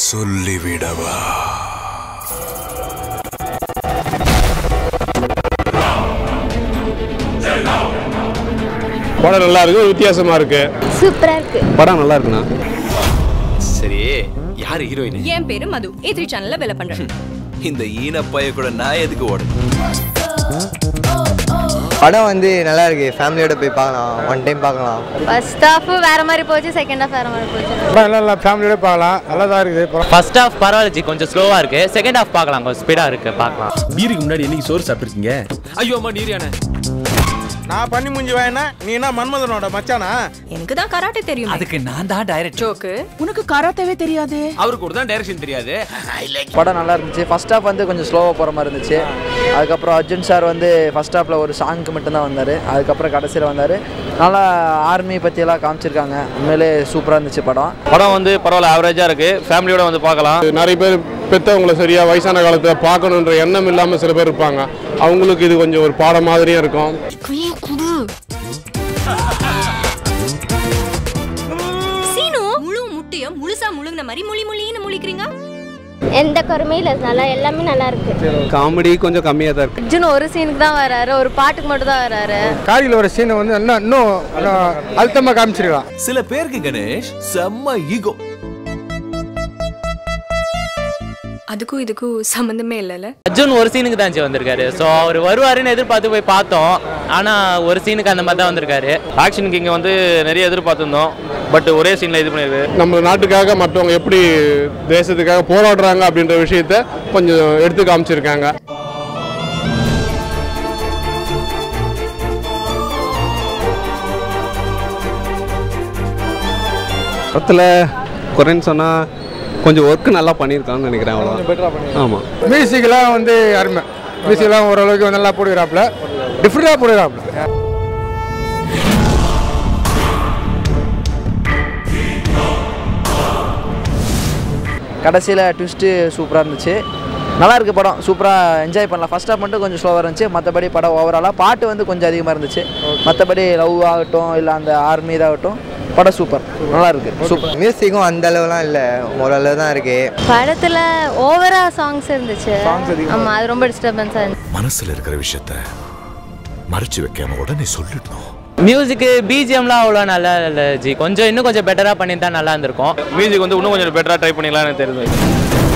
சொல்லிவிடவா? படம் நல்லா இருக்கு, வித்தியாசமா இருக்கு, சூப்பரா இருக்கு. படம் நல்லா இருக்குண்ணா. சரி, யார் ஹீரோயின்? என் பேரு மது, A3 சேனல்ல வேலை பண்றேன். இந்த ஈனப்பைய கூட நான் எதுக்கு ஓடணும்? படம் வந்து நல்லா இருக்கு, ஃபேமிலியோட போய் பார்க்கலாம், ஒன் டைம் பார்க்கலாம். ஃபர்ஸ்ட் ஹாஃப் வேற மாதிரி போச்சு, செகண்ட் ஹாஃப் வேற மாதிரி போச்சு. படம் நல்லா ஃபேமிலியோட பார்க்கலாம், நல்லா தான் இருக்குது. ஃபர்ஸ்ட் ஹாஃப் பரவாயில்ல, கொஞ்சம் ஸ்லோவா இருக்கு. செகண்ட் ஹாஃப் பார்க்கலாம், கொஞ்சம் ஸ்பீடா இருக்கு, பார்க்கலாம். பீருக்கு முன்னாடி என்னைக்கு சோறு சாப்பிட்டுருக்கீங்க? ஐயோ அம்மா நீரியானே. நான் பண்ணி முடிஞ்சு வாயினா நீ என்ன மன்மதனோட மச்சானா? எனக்கு தான் கராட்டே தெரியும். அதுக்கு நான் தான் டைரக்டர். ஜோக்கு, உனக்கு கராட்டேவே தெரியாது. அவருக்கு கூட தான் டைரக்ஷன் தெரியாது. படம் நல்லா இருந்துச்சு. ஃபர்ஸ்ட் ஹாஃப் வந்து கொஞ்சம் ஸ்லோவாக போகிற மாதிரி இருந்துச்சு. அதுக்கப்புறம் அர்ஜுன் சார் வந்து ஃபர்ஸ்ட் ஹாஃபில் ஒரு சாங்க்கு மட்டும்தான் வந்தார். அதுக்கப்புறம் கடைசியில் வந்தார். நல்லா ஆர்மி பற்றியெல்லாம் காமிச்சிருக்காங்க. உண்மையிலே சூப்பராக இருந்துச்சு படம். படம் வந்து பரவாயில்ல, ஆவரேஜாக இருக்கு, ஃபேமிலியோட வந்து பார்க்கலாம். நிறைய பேர் பெற்றவங்களை சரியா வயசான காலத்தில் பார்க்கணுன்ற எண்ணம் இல்லாமல் சில பேர் இருப்பாங்க. அவங்களுக்கு இது கொஞ்சம் ஒரு பாடம் மாதிரியும் இருக்கும். சீனு, முழு முட்டைய முழுசா முழுங்கின மாதிரி முழின்னு முழிக்கிறீங்க. எந்த குறையும் இல்லை, நல்லா எல்லாமே நல்லா இருக்கு. காமெடி கொஞ்சம் கம்மியாக தான் இருக்கு. அர்ஜுன் ஒரு சீனுக்கு தான் வராரு, ஒரு பாட்டுக்கு மட்டும் தான் வராரு. காரியில் ஒரு சீனை வந்து இன்னும் அழுத்தமாக காமிச்சிருக்கலாம். சில பேருக்கு கணேஷ் செம்ம ஈகோ. அதுக்கும் இதுக்கும் சம்பந்தமே இல்லைல்ல. அர்ஜுன் ஒரு சீனுக்கு தான் வந்திருக்காரு. ஸோ அவர் வருவாருன்னு எதிர்பார்த்து போய் பார்த்தோம். ஆனால் ஒரு சீனுக்கு அந்த மாதிரி தான் வந்திருக்காரு. ஆக்ஷனுக்கு இங்கே வந்து நிறைய எதிர்பார்த்துருந்தோம். பட் ஒரே சீனில் இது பண்ணிருக்கு. நம்ம நாட்டுக்காக மற்றவங்க எப்படி தேசத்துக்காக போராடுறாங்க அப்படின்ற விஷயத்த கொஞ்சம் எடுத்து காமிச்சிருக்காங்க. படத்தில் குறைன்னு சொன்னால் கொஞ்சம் ஒர்க்கு நல்லா பண்ணியிருக்கான்னு நினைக்கிறேன். அவ்வளோ. ஆமாம், மியூசிக்கெலாம் வந்து அருமை. மியூசிக்கெலாம் ஓரளவுக்கு நல்லா போடுகிறாப்புல, டிஃப்ரெண்டாக போடுகிறாப்புல. கடைசியில் ட்விஸ்ட்டு சூப்பராக இருந்துச்சு. நல்லா இருக்குது படம், சூப்பராக என்ஜாய் பண்ணலாம். ஃபர்ஸ்ட் ஹாஃப் மட்டும் கொஞ்சம் ஸ்லோவாக இருந்துச்சு. மற்றபடி படம் ஓவராலாக பாட்டு வந்து கொஞ்சம் அதிகமாக இருந்துச்சு. மற்றபடி லவ் ஆகட்டும், இல்லை அந்த ஆர்மி இதாகட்டும், படம் சூப்பர், நல்லா இருக்கு, சூப்பர். மியூசிக்கும் அந்த அளவுலாம் இல்லை, ஓரளவு தான் இருக்கு. படத்துல ஓவரா சாங்ஸ் இருந்துச்சு. ஆமா, அது ரொம்ப டிஸ்டர்பன்ஸா இருந்துச்சு. மனசுல இருக்கிற விஷயத்த மறைச்சு வைக்காம உடனே சொல்லிடணும். மியூசிக்கு பிஜிஎம்லாம் அவ்வளோ நல்லா இல்லை ஜி. இன்னும் கொஞ்சம் பெட்டராக பண்ணியிருந்தா நல்லா இருந்திருக்கும். மியூசிக் வந்து இன்னும் கொஞ்சம் பெட்டராக ட்ரை பண்ணிக்கலாம் எனக்கு தெரியுது.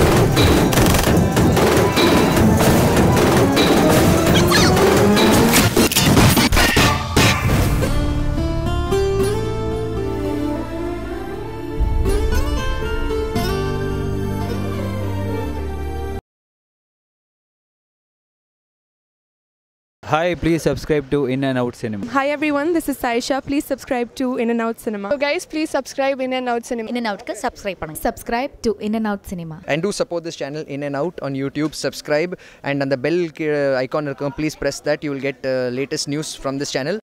Hi, please subscribe to In and Out Cinema. Hi everyone, this is Saisha. Please subscribe to In and Out Cinema. So guys, please subscribe In and Out Cinema. In and Out க்கு subscribe பண்ணுங்க. Subscribe to In and Out Cinema. And do support this channel In and Out on YouTube. Subscribe and on the bell icon, please press that. You will get latest news from this channel.